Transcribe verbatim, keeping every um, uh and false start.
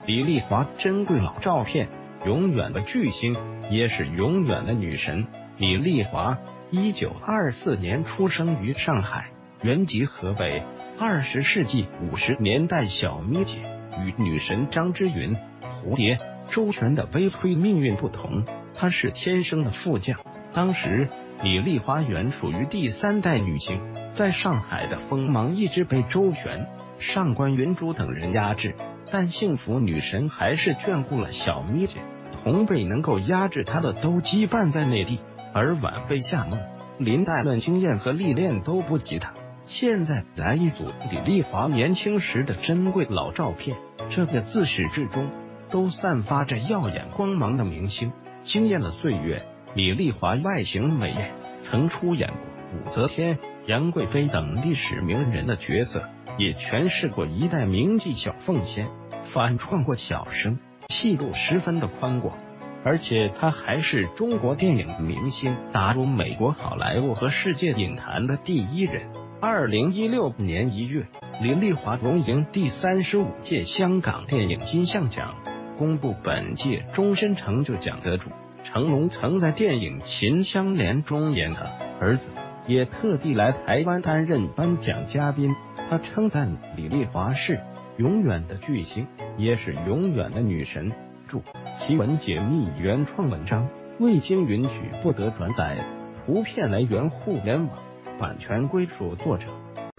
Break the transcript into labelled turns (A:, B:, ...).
A: 李丽华珍贵老照片，永远的巨星，也是永远的女神。李丽华，一九二四年出生于上海，原籍河北。二十世纪五十年代，小咪姐与女神张之云、蝴蝶、周璇的悲催命运不同，她是天生的副将。当时李丽华原属于第三代女星，在上海的锋芒一直被周璇、上官云珠等人压制，但幸福女神还是眷顾了小咪姐，同辈能够压制她的都羁绊在内地，而晚辈夏梦、林黛论经验和历练都不及她。现在来一组李丽华年轻时的珍贵老照片，这个自始至终都散发着耀眼光芒的明星，惊艳了岁月。李丽华外形美艳，曾出演过武则天、杨贵妃等历史名人的角色，也诠释过一代名妓小凤仙，反串过小生，戏路十分的宽广。而且她还是中国电影明星打入美国好莱坞和世界影坛的第一人。二零一六年一月，李丽华荣迎第三十五届香港电影金像奖，公布本届终身成就奖得主。成龙曾在电影《秦香莲》中演他儿子，也特地来台湾担任颁奖嘉宾。他称赞李丽华是永远的巨星，也是永远的女神。注：奇闻解密原创文章，未经允许不得转载，图片来源互联网，版权归属作者。